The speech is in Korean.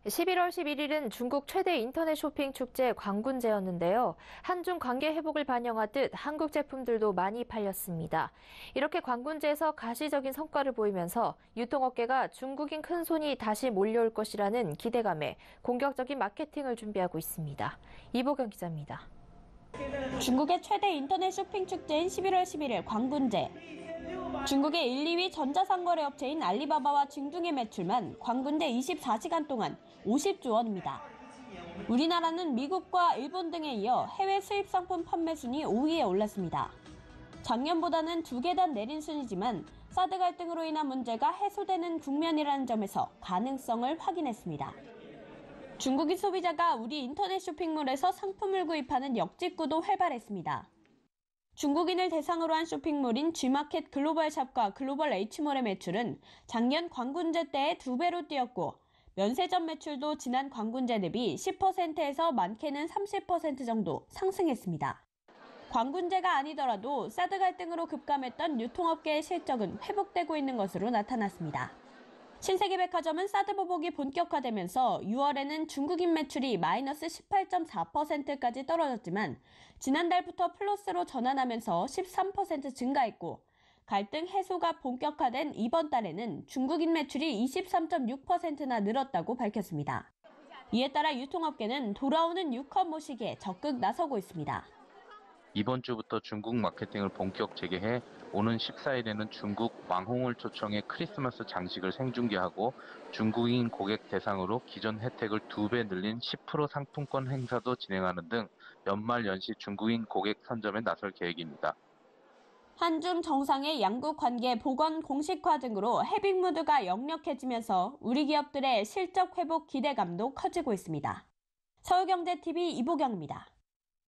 11월 11일은 중국 최대 인터넷 쇼핑 축제 광군제였는데요. 한중 관계 회복을 반영하듯 한국 제품들도 많이 팔렸습니다. 이렇게 광군제에서 가시적인 성과를 보이면서 유통업계가 중국인 큰손이 다시 몰려올 것이라는 기대감에 공격적인 마케팅을 준비하고 있습니다. 이보경 기자입니다. 중국의 최대 인터넷 쇼핑 축제인 11월 11일 광군제. 중국의 1, 2위 전자상거래 업체인 알리바바와 징둥의 매출만 광군제 24시간 동안 50조 원입니다. 우리나라는 미국과 일본 등에 이어 해외 수입 상품 판매 순위 5위에 올랐습니다. 작년보다는 2계단 내린 순위지만 사드 갈등으로 인한 문제가 해소되는 국면이라는 점에서 가능성을 확인했습니다. 중국인 소비자가 우리 인터넷 쇼핑몰에서 상품을 구입하는 역직구도 활발했습니다. 중국인을 대상으로 한 쇼핑몰인 G마켓 글로벌샵과 글로벌 H몰의 매출은 작년 광군제 때의 2배로 뛰었고 면세점 매출도 지난 광군제 대비 10%에서 많게는 30% 정도 상승했습니다. 광군제가 아니더라도 사드 갈등으로 급감했던 유통업계의 실적은 회복되고 있는 것으로 나타났습니다. 신세계백화점은 사드 보복이 본격화되면서 6월에는 중국인 매출이 마이너스 18.4%까지 떨어졌지만 지난달부터 플러스로 전환하면서 13% 증가했고 갈등 해소가 본격화된 이번 달에는 중국인 매출이 23.6%나 늘었다고 밝혔습니다. 이에 따라 유통업계는 돌아오는 유컵 모시기에 적극 나서고 있습니다. 이번 주부터 중국 마케팅을 본격 재개해 오는 14일에는 중국 왕홍을 초청해 크리스마스 장식을 생중계하고 중국인 고객 대상으로 기존 혜택을 2배 늘린 10% 상품권 행사도 진행하는 등 연말 연시 중국인 고객 선점에 나설 계획입니다. 한중 정상의 양국 관계 복원 공식화 등으로 해빙 무드가 역력해지면서 우리 기업들의 실적 회복 기대감도 커지고 있습니다. 서울경제TV 이보경입니다.